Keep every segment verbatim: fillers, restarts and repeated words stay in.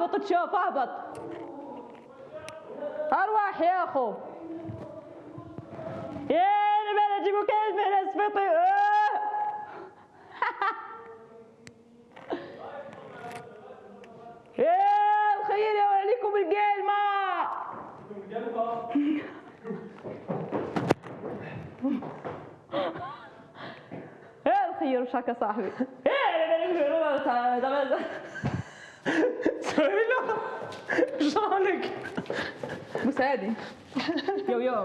اهبط تشوف اهبط. ارواح يا اخو. يا انا بجيبوا كلمة من اسفطي. يا الخير يا عليكم القلمة. يا الخير وشاك يا صاحبي. سوي له شلونك؟ مساعدي. يو يو.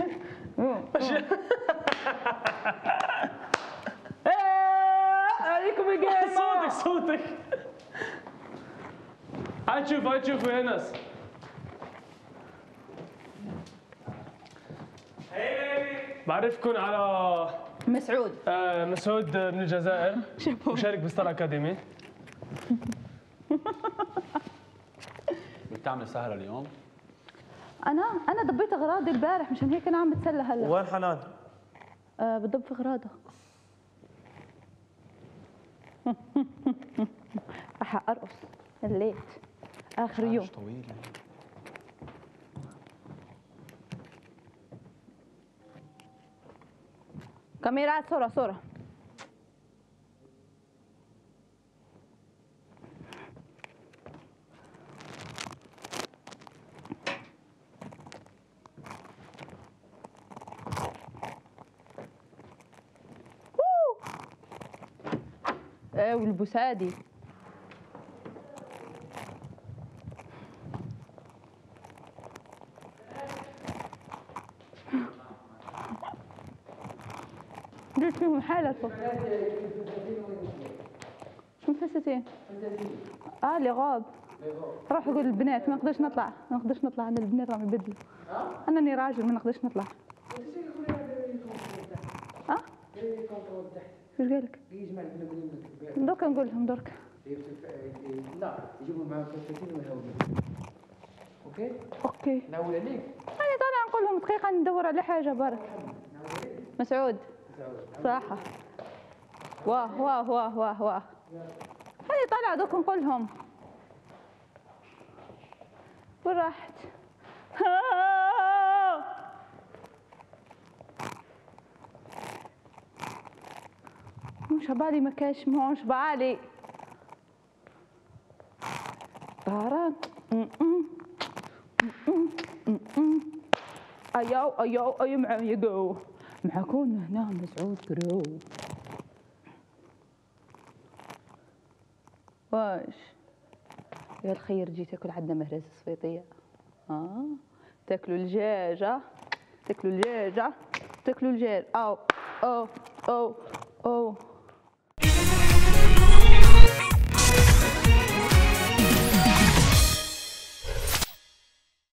عليكم القلمة. صوتك صوتك. هاي تشوف هاي تشوفوا يا ناس. بعرفكم على مسعود. آه مسعود من الجزائر، مشارك بستار اكاديمي. بدك تعمل سهرة اليوم؟ انا انا ضبيت اغراضي البارح مشان هيك انا عم بتسلى هلا. وين حنان؟ آه بضب في اغراضها. راح ارقص الليت اخر يوم. طويل. كاميرات صورة صورة. ايه والبوسادي. جبت فيهم حالة فوق. شو مفلستين؟ اه اللي غاب. روح قول للبنات ما نقدرش نطلع، ما نقدرش نطلع عند البنات راهم يبدلوا. انني راجل ما نقدرش نطلع. اه؟ ايش قال لك؟ درك نقول لهم درك. لا يجيبوا معاهم فلسفين ويهودوا. اوكي؟ اوكي. ناول عليك؟ انا طالعه نقول لهم دقيقة ندور على حاجة برك. مسعود. صراحة. واه واه واه واه واه. هذه طالعة دوك نقول لهم. وين راحت؟ مش بالي ما كاش مش بالي. طارق. ايو ايو ايو معايا جو. معاكم هنا مسعود كرو. واش يا الخير جي تاكل عندنا مهرز الصفيطية. اه تاكلوا الدجاجة تاكلوا الدجاجة تاكلوا الدجاج. او او او او